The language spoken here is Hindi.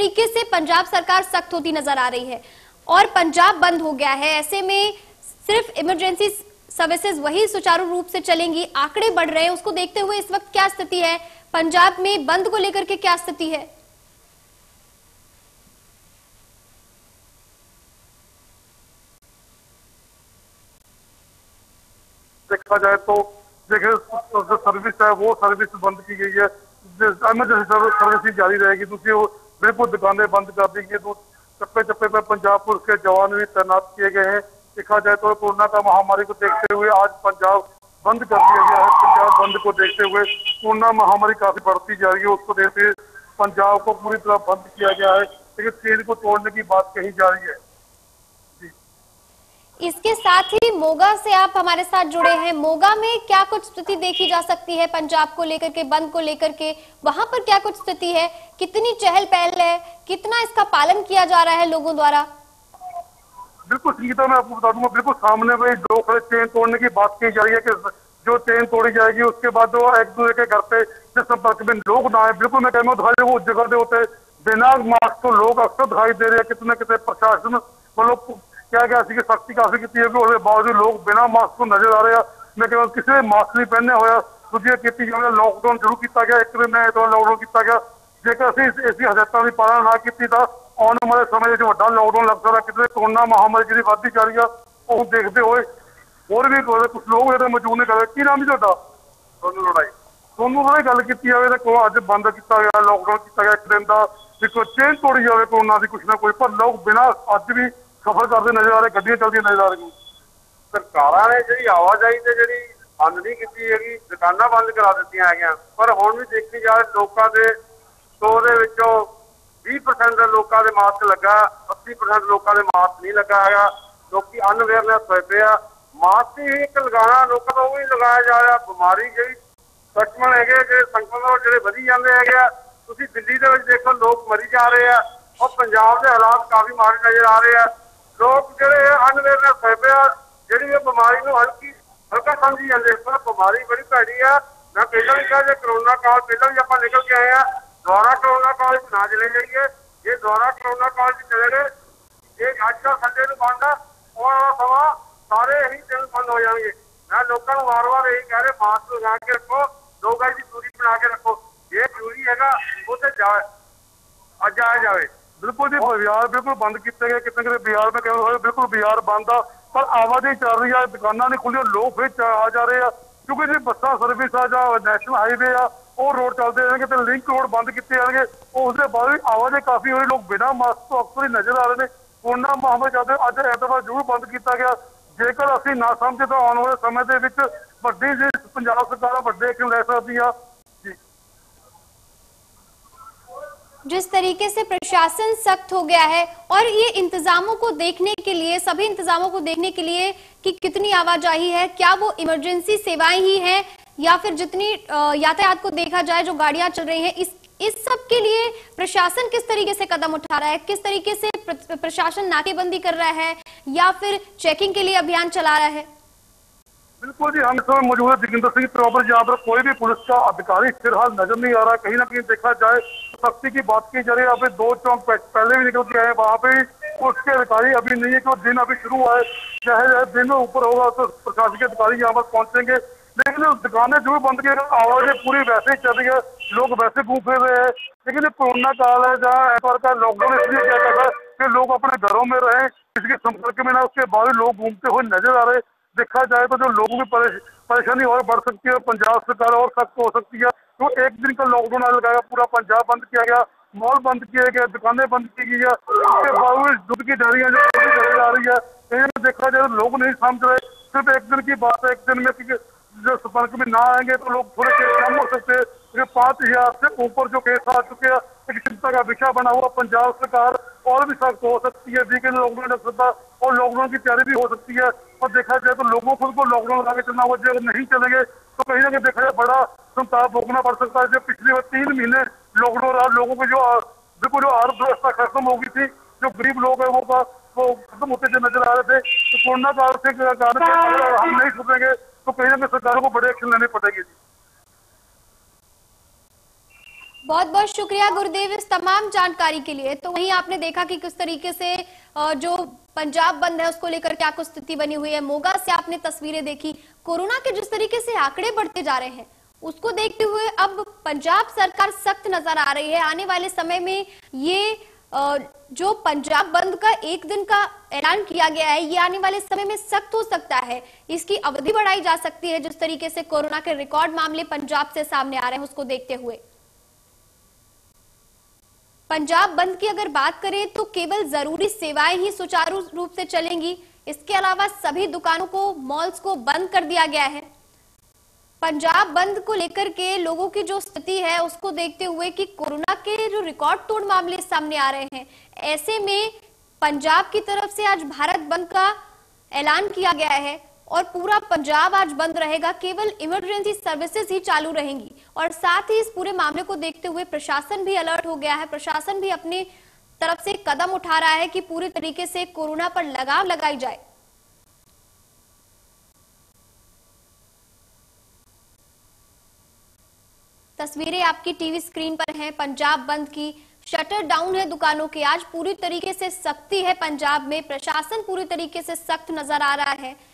तरीके से पंजाब सरकार सख्त होती नजर आ रही है और पंजाब बंद हो गया है, ऐसे में सिर्फ इमरजेंसी सर्विसेज वही सुचारू रूप से चलेंगी, आंकड़े बढ़ रहे हैं, उसको देखते हुए इस वक्त क्या स्थिति है पंजाब में, बंद को लेकर के क्या स्थिति है? देखा जाए तो देखिए जो सर्विस है वो सर्विस बंद की गई है, इमरजेंसी सर्विस जारी रहेगी। दूसरी वो बिल्कुल दुकानें बंद कर दी गई, तो चप्पे चप्पे पर पंजाब पुलिस के जवान भी तैनात किए गए हैं। देखा जाए तो कोरोना का महामारी को देखते हुए आज पंजाब बंद कर दिया गया है। पंजाब बंद को देखते हुए कोरोना महामारी काफी बढ़ती जा रही है, उसको देखते हुए पंजाब को पूरी तरह बंद किया गया है, लेकिन चेन को तोड़ने की बात कही जा रही है। इसके साथ ही मोगा से आप हमारे साथ जुड़े हैं, मोगा में क्या कुछ स्थिति देखी जा सकती है पंजाब को लेकर के, बंद को लेकर के, वहां पर क्या कुछ स्थिति है, कितनी चहल पहल है, कितना इसका पालन किया जा रहा है लोगों द्वारा? बिल्कुल संगीता, मैं आपको बता दूंगा, बिल्कुल सामने में दो खड़े चेन तोड़ने की बात की जा रही है कि जो चेन तोड़ी जाएगी उसके बाद जो एक दूसरे के घर पे जिस संपर्क में लोग ना आए। बिल्कुल मैं कहना दिखाई वो जगह दे होते बिना मास्क तो लोग अक्सर दिखाई दे रहे हैं, कितने कितने प्रशासन मतलब क्या क्या ऐसी सख्ती काफी की है, उसके बावजूद लोग बिना मास्क को नजर आ रहे हैं। मैं कहता किसी ने मास्क नहीं पहने होया, दूसरी की लॉकडाउन शुरू किया गया, एक दिन लॉकडाउन किया गया, जेकर असं इसी हदायतों की पालना ना की तो आने वाले समय जो वड्डा लॉकडाउन लग सकता है। कितने कोरोना महामारी जी बढ़ती जा रही है, वो देखते हुए और भी कुछ लोग मौजूद ने कहा की नाम है सोनू लड़ाई, सोनू लड़ाई गल की अज बंद किया गया, लॉकडाउन किया गया, एक दिन का चेन तोड़ी जाए कोरोना की कुछ ना कुछ, पर लोग बिना अज भी सफर करते नजर आ रहे, गड्डियां चलती नजर आ रही। सरकारों ने जी आवाजाही से जी बंद नहीं की है, दुकाना बंद करा दी है, पर हुण भी देखी जाए लोगों के 100 के 20% लोगों के मास्क लगा, 80% लोगों के मास्क नहीं लगा है। लोग अनअवेयरनेस होए पे आ, मास्क ही एक लगाना लोगों को भी लगाया जा रहा। बीमारी जी संक्रमण है, संक्रमण जो वधी जाते हैं, दिल्ली के देखो लोग मरी जा रहे हैं और पंजाब के हालात काफी मारे नजर आ रहे हैं। लोग जो अनअवेयरनेस होए पे जी बीमारी को हल्का समझी जाते, पर बीमारी बड़ी भैड़ी है। मैं पहले भी कहा कोरोना काल पहले भी आप निकल के आए हैं, दोबारा कोरोना काल ना चले जाइए, ये दोबारा कोरोना काल चले गए, ये अज का संडे को बंद है और सवा सारे ही दिन बंद हो जाएंगे। मैं लोगों को बार बार यही कह रहे मास्क लगा के रखो, 2 गज की दूरी बना के रखो, ये जरूरी है उसे जाए अज आया जाए। बिल्कुल जी, बाजार बिल्कुल बंद किए गए, कितने कितने बाजार में कह बिल्कुल बाजार बंद आ, पर आवाजाही चल रही है, दुकाना नहीं खुली, लोग फिर आ जा रहे हैं क्योंकि जी बसा सर्विस आ जा नैशनल हाईवे आ और रोड चलते रहेंगे तो लिंक रोड बंद किए जाएंगे, उसके बाद भी आवाजाही काफी हो रही, लोग बिना मास्क तो अक्सर ही नजर आ रहे हैं। कोरोना महामारी चलते अज एतवार जरूर बंद किया गया, जेकर असं ना समझे तो आने वाले समय के वड्डी जी पंजाब सरकार वड्डे एक्शन लै सकती है। जिस तरीके से प्रशासन सख्त हो गया है और ये इंतजामों को देखने के लिए, सभी इंतजामों को देखने के लिए कि कितनी आवाजाही है, क्या वो इमरजेंसी सेवाएं ही हैं या फिर जितनी यातायात को देखा जाए जो गाड़ियां चल रही हैं, इस सब के लिए प्रशासन किस तरीके से कदम उठा रहा है, किस तरीके से प्रशासन नाकेबंदी कर रहा है या फिर चेकिंग के लिए अभियान चला रहा है? बिल्कुल जी, हम इस समय मौजूद है जोगिंदर सिंह प्रॉपर, जहाँ पर कोई भी पुलिस का अधिकारी फिलहाल नजर नहीं आ रहा। कहीं ना कहीं देखा जाए सख्ती की बात की जा रही है, यहाँ पे 2 चौक पहले भी निकल के आए, वहाँ पे पुलिस के अधिकारी अभी नहीं है, क्योंकि दिन अभी शुरू हुआ है, चाहे दिन में ऊपर होगा तो प्रशासन के अधिकारी यहाँ पर पहुंचेंगे, लेकिन दुकानें जो बंद की आवाजें पूरी वैसे ही चल रही है, लोग वैसे घूम फिर रहे हैं। लेकिन कोरोना काल है जहाँ एतवार का लॉकडाउन इसलिए किया जाता है कि लोग अपने घरों में रहें, किसी के संपर्क में ना, उसके बाद लोग घूमते हुए नजर आ रहे। देखा जाए तो जो लोगों की परेशानी और बढ़ सकती है, पंजाब सरकार और सख्त हो सकती है। तो एक दिन का लॉकडाउन लगाया, पूरा पंजाब बंद किया गया, मॉल बंद किए गए, दुकानें बंद की गई है, उसके बावजूद दूध की डेयरियां जो नजर आ रही है, देखा जाए तो लोग नहीं समझ रहे। सिर्फ एक दिन की बात है, एक दिन में जो संपर्क में ना आएंगे तो लोग थोड़े केस कम हो सकते हैं, लेकिन 5000 से ऊपर जो केस आ चुके हैं, एक चिंता का विषय बना हुआ। पंजाब सरकार और भी सख्त हो सकती है, वीकेंड लॉकडाउन लग सकता है और लॉकडाउन की तैयारी भी हो सकती है। और देखा जाए तो लोगों खुद को लॉकडाउन लगा के चलना होगा, अगर नहीं चलेंगे तो कहीं ना कहीं देखा जाए बड़ा संताप भोगना पड़ सकता है। जो पिछले 3 महीने लॉकडाउन रहा, लोगों को जो बिल्कुल जो अर्थव्यवस्था खत्म हो गई थी, जो गरीब लोग है वो खत्म होते जो नजर आ रहे थे, तो कोरोना काल से कारण अगर हम नहीं सुधरेंगे तो कहीं ना कहीं सरकारों को बड़े एक्शन लेने पड़ेंगे। बहुत बहुत शुक्रिया गुरुदेव इस तमाम जानकारी के लिए। तो वहीं आपने देखा कि किस तरीके से जो पंजाब बंद है उसको लेकर क्या कुछ स्थिति बनी हुई है। मोगा से आपने तस्वीरें देखी, कोरोना के जिस तरीके से आंकड़े बढ़ते जा रहे हैं उसको देखते हुए अब पंजाब सरकार सख्त नजर आ रही है। आने वाले समय में ये जो पंजाब बंद का एक दिन का ऐलान किया गया है ये आने वाले समय में सख्त हो सकता है, इसकी अवधि बढ़ाई जा सकती है। जिस तरीके से कोरोना के रिकॉर्ड मामले पंजाब से सामने आ रहे हैं उसको देखते हुए पंजाब बंद की अगर बात करें तो केवल जरूरी सेवाएं ही सुचारू रूप से चलेंगी। इसके अलावा सभी दुकानों को, मॉल्स को बंद कर दिया गया है। पंजाब बंद को लेकर के लोगों की जो स्थिति है उसको देखते हुए कि कोरोना के जो रिकॉर्ड तोड़ मामले सामने आ रहे हैं, ऐसे में पंजाब की तरफ से आज भारत बंद का ऐलान किया गया है और पूरा पंजाब आज बंद रहेगा। केवल इमरजेंसी सर्विसेज ही चालू रहेंगी और साथ ही इस पूरे मामले को देखते हुए प्रशासन भी अलर्ट हो गया है। प्रशासन भी अपनी तरफ से कदम उठा रहा है कि पूरी तरीके से कोरोना पर लगाम लगाई जाए। तस्वीरें आपकी टीवी स्क्रीन पर हैं पंजाब बंद की। शटर डाउन है दुकानों के, आज पूरी तरीके से सख्ती है पंजाब में, प्रशासन पूरी तरीके से सख्त नजर आ रहा है।